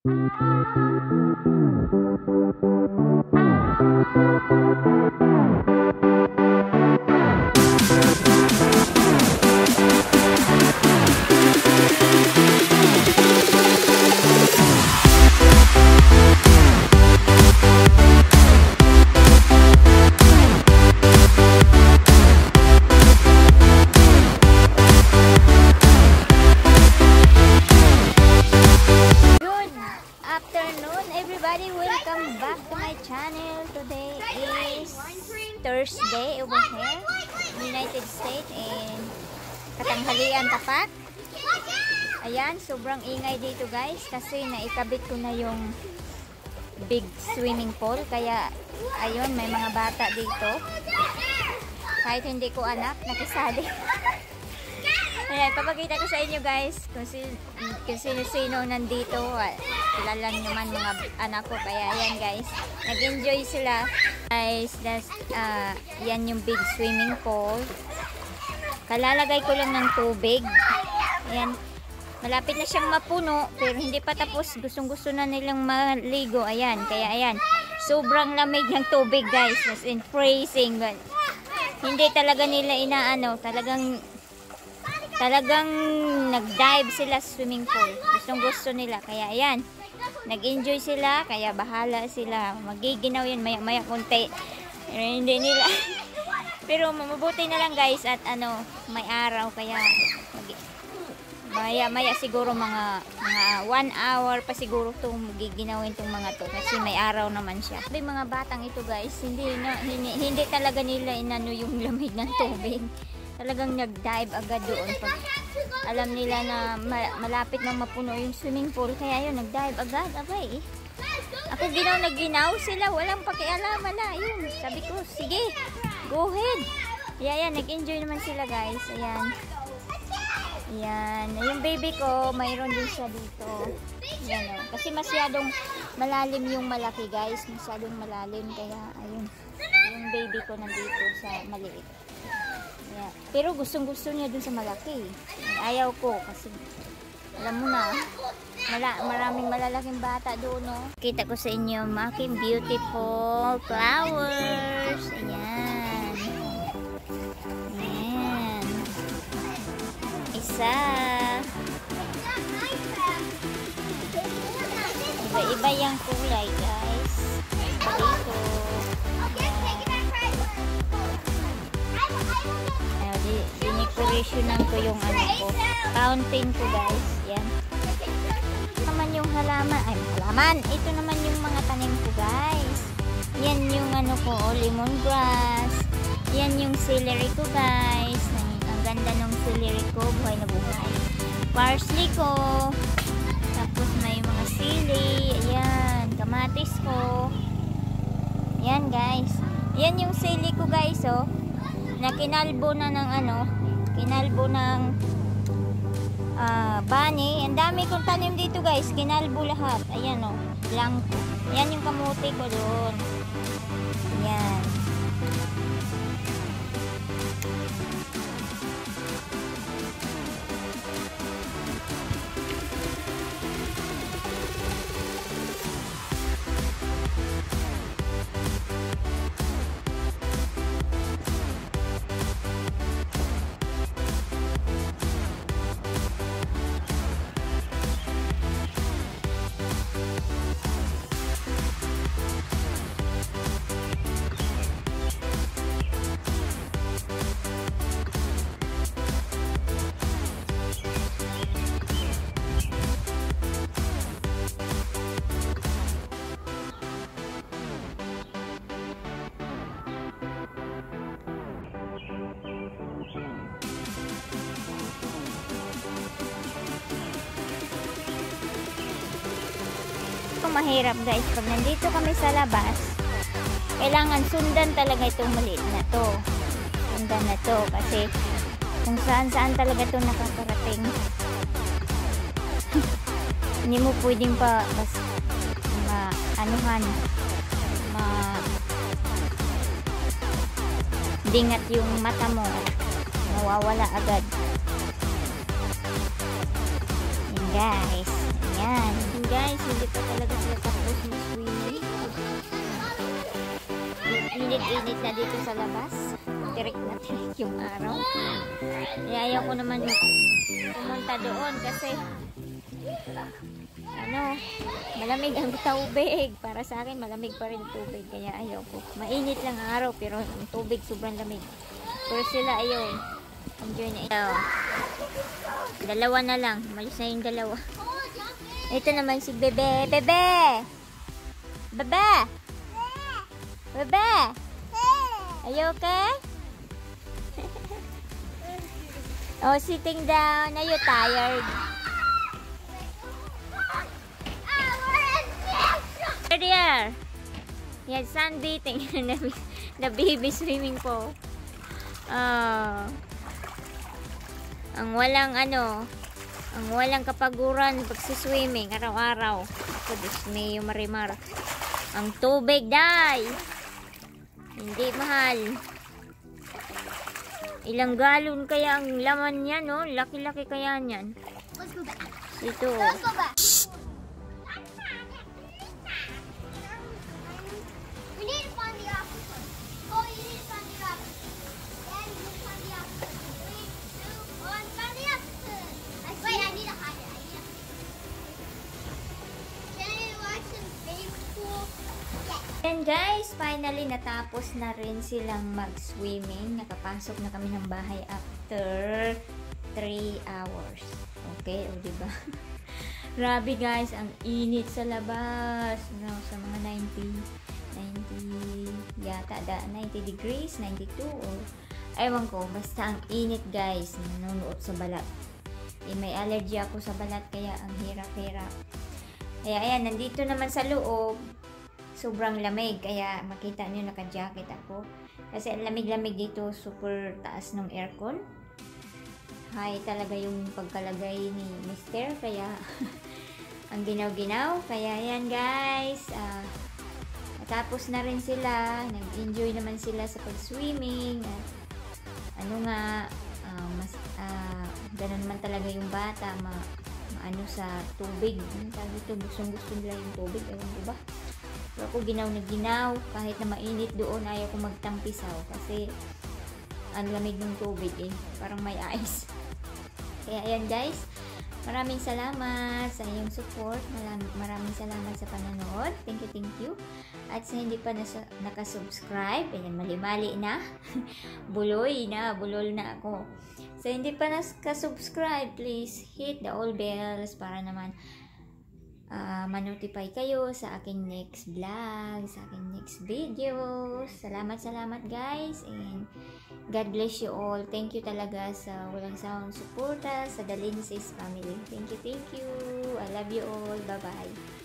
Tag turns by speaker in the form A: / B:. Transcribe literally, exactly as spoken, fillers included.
A: Everybody, welcome back to my channel. Today is Thursday over here, United States, and katanghalian tapat. Ayan, sobrang ingay dito guys kasi naikabit ko na yung big swimming pool. Kaya ayun, may mga bata dito. Kahit hindi ko anak, nakisali. Ayan, papakita ko sa inyo guys kung, si, kung sino-sino nandito. Kilala nyo man mga anak ko. Kaya ayan guys, nag-enjoy sila. Guys, that's, uh, yan yung big swimming pool. Kalalagay ko lang ng tubig. Ayan, malapit na siyang mapuno. Pero hindi pa tapos. Gustong-gusto na nilang maligo. Ayan, kaya ayan. Sobrang lamig ng tubig guys. As in freezing. But, hindi talaga nila inaano. Talagang... Talagang nag-dive sila sa swimming pool. Gustong gusto nila. Kaya ayan, nag-enjoy sila. Kaya bahala sila. Magiginaw yan maya-maya konti. Pero hindi nila. Pero mabuti na lang guys. At ano, may araw. Kaya maya-maya siguro mga mga one hour pa siguro itong magiginawin itong mga to. Kasi may araw naman siya. May mga batang ito guys. Hindi, na, hindi, hindi talaga nila inano yung lamig ng tubig. Talagang nag-dive agad doon pag alam nila na malapit nang mapuno yung swimming pool. Kaya yun, nag-dive agad. Abay, ako ginaw na ginaw sila. Walang pakialam na. Yun, sabi ko, sige, go ahead. Ayan, nag-enjoy naman sila guys. Ayan. Ayan. Yung baby ko, mayroon din siya dito. Ayan o. Kasi masyadong malalim yung malaki guys. Masyadong malalim. Kaya, ayun. Yung baby ko nandito sa maliit. Yeah. Pero gustong-gusto niya dun sa malaki. Ayaw ko kasi alam mo na, mala maraming malalaking bata doon, no? Kita ko sa inyo making beautiful flowers. Ayan. Ayan. Isa. Iba-iba yung kulay, guys. Dito. Dinicorationan ko yung ano ko, fountain ko guys. Yan. Ito naman yung halaman. Ay, halaman. Ito naman yung mga tanim ko guys. Yan yung ano ko, oh, lemongrass. Yan yung celery ko guys. Ang, ang ganda ng celery ko. Buhay na buhay. Parsley ko. Tapos may mga sili. Ayan. Kamatis ko. Yan guys. Yan yung sili ko guys, oh. Na kinalbo na ng ano, kinalbo ng uh, bani. Ang dami kong tanim dito guys, kinalbo lahat. Ayan o, blanco. Ayan yung kamuti ko doon. Ayan. Mahirap guys, pag nandito kami sa labas, kailangan sundan talaga itong maliit na to. Sundan na to kasi kung saan saan talaga ito nakakarating. Hindi mo pwedeng pa mas ma-anuhan, ma dingat yung mata mo, nawawala agad. Yan guys, yan. guys, hindi pa talaga sila tapos mag-swimming. Init-init na dito sa labas. Tirik na tirik yung araw. Kaya ayaw ko naman pumunta doon kasi ano, malamig ang tubig. Para sa akin, malamig pa rin tubig. Kaya ayaw ko. Mainit lang ang araw pero ang tubig sobrang lamig. Pero sila, ayun. Enjoy na ito. Dalawa na lang. Malis na yung dalawa. Ito naman si Bebe. Bebe! Bebe! Bebe! Are you okay? Oh, sitting down. Are you tired? There. He had sunbathing in the, the baby swimming pool. Oh. Ang walang ano, ang walang kapaguran pagsiswimming araw-araw. Ako, Disney yung marimar. Ang tubig, day! Hindi mahal. Ilang galon kaya ang laman niyan, no? Laki-laki kaya niyan.
B: Let's go back.
A: Ito.
B: Let's go back. We need to find the octopus. Oh, you need to find the octopus. Then you find the octopus. Three, two, one, find the octopus. I Wait, I need to hide it. I need to hide it. Can you watch some big pool? Yes.
A: And guys, finally natapos na rin silang mag-swimming. Nakapasok na kami ng bahay after three hours. Okay, o diba? Grabe guys, ang init sa labas. No, sa mga ninety, ninety yata, da, ninety degrees, ninety-two or ewan ko, basta ang init guys. Nanunuot sa balat. Eh, may allergy ako sa balat kaya ang hirap-hirap. Kaya ayan, nandito naman sa loob. Sobrang lamig, kaya makita nyo naka-jacket ako. Kasi ang lamig-lamig dito, super taas ng aircon. High talaga yung pagkalagay ni Mister, kaya ang ginaw-ginaw. Kaya yan guys, uh, natapos na rin sila. Nag-enjoy naman sila sa pag-swimming. At ano nga, uh, mas, uh, ganun naman talaga yung bata, ma, maano sa tubig. Ito, gustong-gusto nila yung tubig, ewan ko ba? Pero ako ginaw na ginaw, kahit na mainit doon, ayaw ko magtampisaw kasi ang lamig ng tubig eh, parang may ice. Kaya ayan guys, maraming salamat sa iyong support, maraming, maraming salamat sa panonood, thank you, thank you. At sa hindi pa nasa, nakasubscribe, ayan, mali-mali na, buloy na, bulol na ako. Sa hindi pa nakasubscribe, please hit the all bells para naman Uh, ma-notify kayo sa aking next vlog, sa aking next video. Salamat, salamat guys, and God bless you all. Thank you talaga sa walang sawang suporta sa The Lindsay's family. Thank you, thank you. I love you all. Bye-bye.